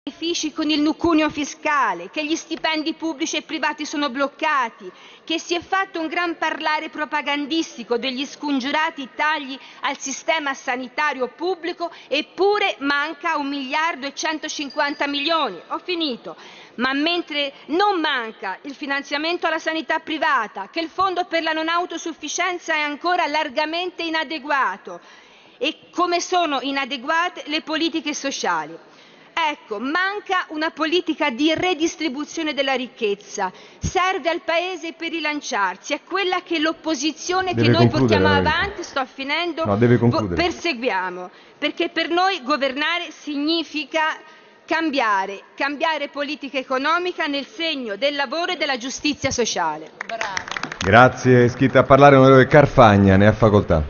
benefici con il cuneo fiscale, che gli stipendi pubblici e privati sono bloccati, che si è fatto un gran parlare propagandistico degli scongiurati tagli al sistema sanitario pubblico, eppure manca 1.150 milioni. Ho finito. Ma mentre non manca il finanziamento alla sanità privata, che il fondo per la non autosufficienza è ancora largamente inadeguato, e come sono inadeguate le politiche sociali. Ecco, manca una politica di redistribuzione della ricchezza, serve al Paese per rilanciarsi, è quella che l'opposizione che noi portiamo avanti, sto finendo, perseguiamo, perché per noi governare significa cambiare politica economica nel segno del lavoro e della giustizia sociale. Grazie, è iscritta a parlare l'onorevole Carfagna, ne ha facoltà.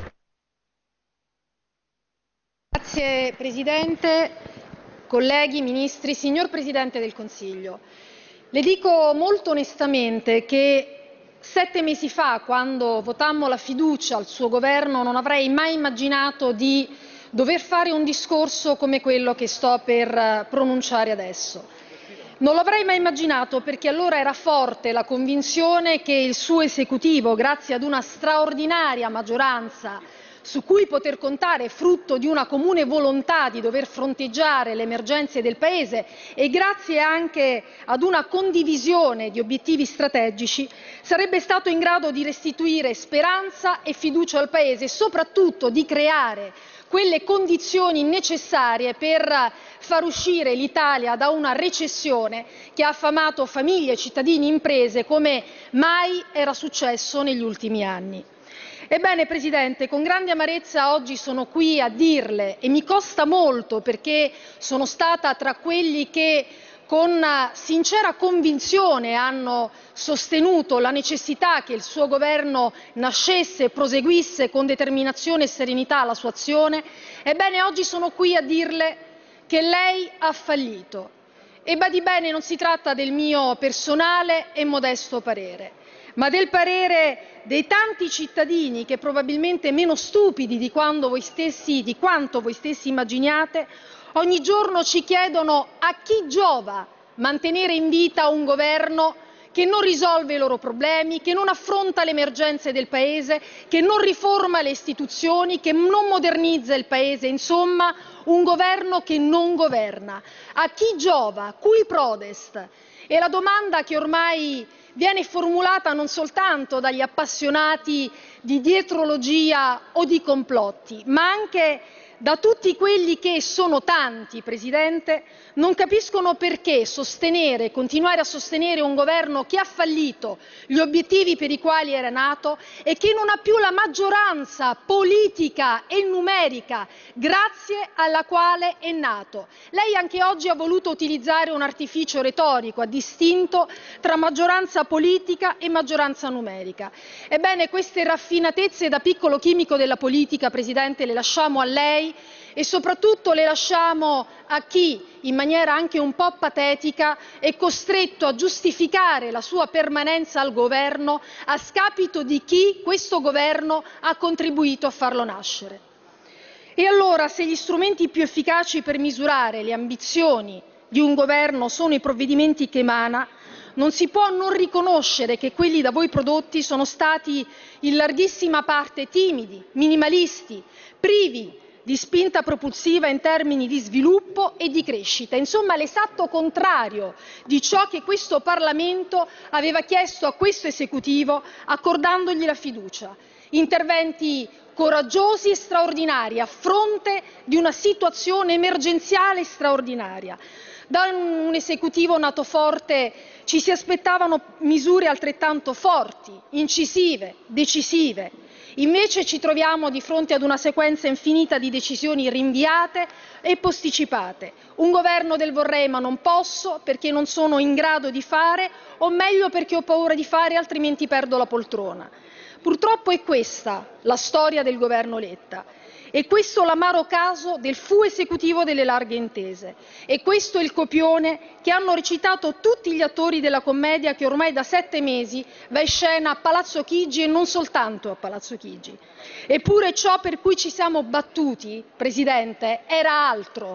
Grazie Presidente. Colleghi, Ministri, signor Presidente del Consiglio, le dico molto onestamente che 7 mesi fa, quando votammo la fiducia al suo Governo, non avrei mai immaginato di dover fare un discorso come quello che sto per pronunciare adesso. Non l'avrei mai immaginato perché allora era forte la convinzione che il suo Esecutivo, grazie ad una straordinaria maggioranza su cui poter contare, frutto di una comune volontà di dover fronteggiare le emergenze del Paese e grazie anche ad una condivisione di obiettivi strategici, sarebbe stato in grado di restituire speranza e fiducia al Paese e soprattutto di creare quelle condizioni necessarie per far uscire l'Italia da una recessione che ha affamato famiglie, cittadini, imprese come mai era successo negli ultimi anni. Ebbene, Presidente, con grande amarezza oggi sono qui a dirle, e mi costa molto perché sono stata tra quelli che con sincera convinzione hanno sostenuto la necessità che il suo Governo nascesse e proseguisse con determinazione e serenità la sua azione, ebbene oggi sono qui a dirle che lei ha fallito. E badi bene, non si tratta del mio personale e modesto parere, ma del parere dei tanti cittadini che probabilmente meno stupidi di quanto voi stessi immaginiate, ogni giorno ci chiedono a chi giova mantenere in vita un governo che non risolve i loro problemi, che non affronta le emergenze del Paese, che non riforma le istituzioni, che non modernizza il Paese, insomma un governo che non governa. A chi giova? Cui prodest? È la domanda che ormai viene formulata non soltanto dagli appassionati di dietrologia o di complotti, ma anche da tutti quelli che, sono tanti, Presidente, non capiscono perché continuare a sostenere un governo che ha fallito gli obiettivi per i quali era nato e che non ha più la maggioranza politica e numerica grazie alla quale è nato. Lei anche oggi ha voluto utilizzare un artificio retorico, ha distinto tra maggioranza politica e maggioranza numerica. Ebbene, queste raffinatezze da piccolo chimico della politica, Presidente, le lasciamo a lei e soprattutto le lasciamo a chi, in maniera anche un po' patetica, è costretto a giustificare la sua permanenza al governo a scapito di chi questo governo ha contribuito a farlo nascere. E allora, se gli strumenti più efficaci per misurare le ambizioni di un governo sono i provvedimenti che emana, non si può non riconoscere che quelli da voi prodotti sono stati in larghissima parte timidi, minimalisti, privi di spinta propulsiva in termini di sviluppo e di crescita, insomma l'esatto contrario di ciò che questo Parlamento aveva chiesto a questo Esecutivo accordandogli la fiducia. Interventi coraggiosi e straordinari a fronte di una situazione emergenziale straordinaria. Da un Esecutivo nato forte ci si aspettavano misure altrettanto forti, incisive, decisive. Invece ci troviamo di fronte ad una sequenza infinita di decisioni rinviate e posticipate. Un governo del vorrei ma non posso, perché non sono in grado di fare, o meglio perché ho paura di fare altrimenti perdo la poltrona. Purtroppo è questa la storia del governo Letta. E questo l'amaro caso del fu esecutivo delle larghe intese. E questo è il copione che hanno recitato tutti gli attori della commedia che ormai da 7 mesi va in scena a Palazzo Chigi e non soltanto a Palazzo Chigi. Eppure ciò per cui ci siamo battuti, Presidente, era altro.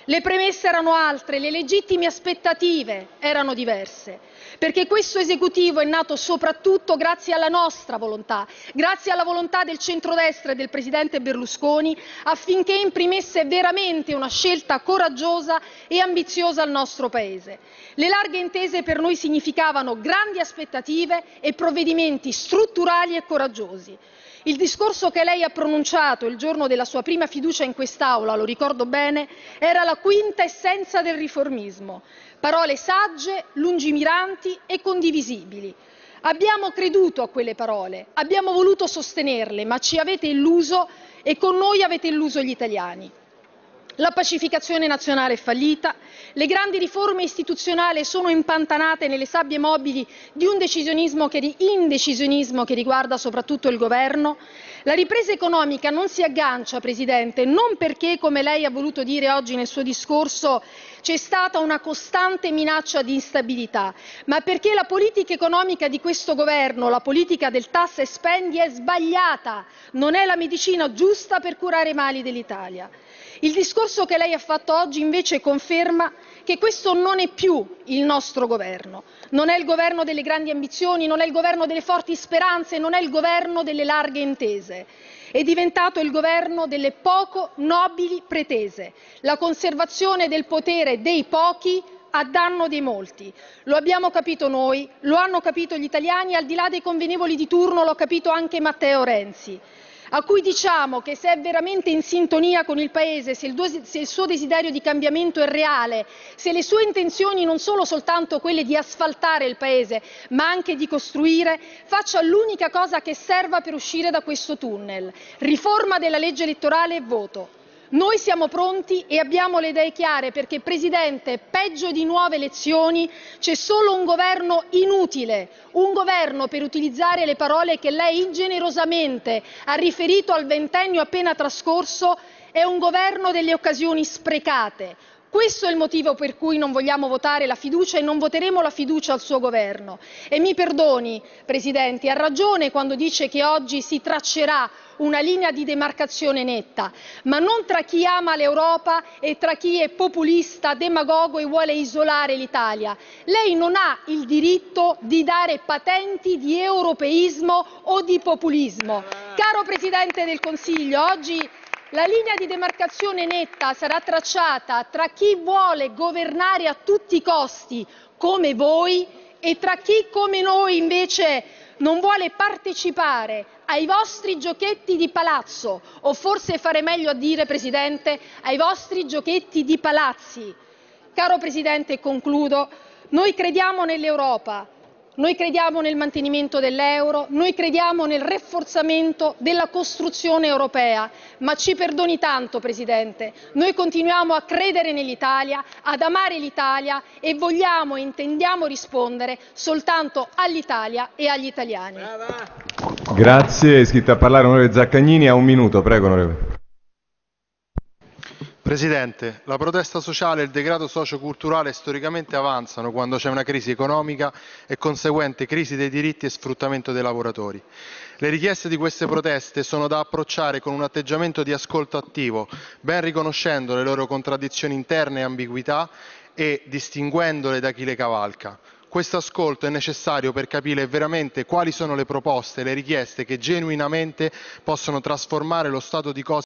Le premesse erano altre, le legittime aspettative erano diverse, perché questo esecutivo è nato soprattutto grazie alla nostra volontà, grazie alla volontà del centrodestra e del presidente Berlusconi, affinché imprimesse veramente una scelta coraggiosa e ambiziosa al nostro Paese. Le larghe intese per noi significavano grandi aspettative e provvedimenti strutturali e coraggiosi. Il discorso che lei ha pronunciato il giorno della sua prima fiducia in quest'Aula, lo ricordo bene, era la quinta essenza del riformismo. Parole sagge, lungimiranti e condivisibili. Abbiamo creduto a quelle parole, abbiamo voluto sostenerle, ma ci avete illuso e con noi avete illuso gli italiani. La pacificazione nazionale è fallita, le grandi riforme istituzionali sono impantanate nelle sabbie mobili di un indecisionismo che riguarda soprattutto il governo. La ripresa economica non si aggancia, Presidente, non perché, come lei ha voluto dire oggi nel suo discorso, c'è stata una costante minaccia di instabilità, ma perché la politica economica di questo governo, la politica del tassa e spendi, è sbagliata, non è la medicina giusta per curare i mali dell'Italia. Il discorso che lei ha fatto oggi invece conferma che questo non è più il nostro governo, non è il governo delle grandi ambizioni, non è il governo delle forti speranze, non è il governo delle larghe intese. È diventato il governo delle poco nobili pretese, la conservazione del potere dei pochi a danno dei molti. Lo abbiamo capito noi, lo hanno capito gli italiani, al di là dei convenevoli di turno lo ha capito anche Matteo Renzi, a cui diciamo che se è veramente in sintonia con il Paese, se il suo desiderio di cambiamento è reale, se le sue intenzioni non sono soltanto quelle di asfaltare il Paese, ma anche di costruire, faccia l'unica cosa che serva per uscire da questo tunnel: riforma della legge elettorale e voto. Noi siamo pronti e abbiamo le idee chiare perché, Presidente, peggio di nuove elezioni c'è solo un governo inutile, un governo, per utilizzare le parole che lei ingenerosamente ha riferito al ventennio appena trascorso, è un governo delle occasioni sprecate. Questo è il motivo per cui non vogliamo votare la fiducia e non voteremo la fiducia al suo governo. E mi perdoni, Presidente, ha ragione quando dice che oggi si traccerà una linea di demarcazione netta, ma non tra chi ama l'Europa e tra chi è populista, demagogo e vuole isolare l'Italia. Lei non ha il diritto di dare patenti di europeismo o di populismo. Caro Presidente del Consiglio, oggi la linea di demarcazione netta sarà tracciata tra chi vuole governare a tutti i costi, come voi, e tra chi, come noi, invece non vuole partecipare ai vostri giochetti di palazzo, o forse fare meglio a dire, Presidente, ai vostri giochetti di palazzi. Caro Presidente, concludo, noi crediamo nell'Europa. Noi crediamo nel mantenimento dell'euro, noi crediamo nel rafforzamento della costruzione europea, ma ci perdoni tanto, Presidente, noi continuiamo a credere nell'Italia, ad amare l'Italia e vogliamo e intendiamo rispondere soltanto all'Italia e agli italiani. Grazie, è iscritta a parlare onorevole Zaccagnini, a un minuto, prego onorevole. Presidente, la protesta sociale e il degrado socioculturale storicamente avanzano quando c'è una crisi economica e conseguente crisi dei diritti e sfruttamento dei lavoratori. Le richieste di queste proteste sono da approcciare con un atteggiamento di ascolto attivo, ben riconoscendo le loro contraddizioni interne e ambiguità e distinguendole da chi le cavalca. Questo ascolto è necessario per capire veramente quali sono le proposte e le richieste che genuinamente possono trasformare lo stato di cose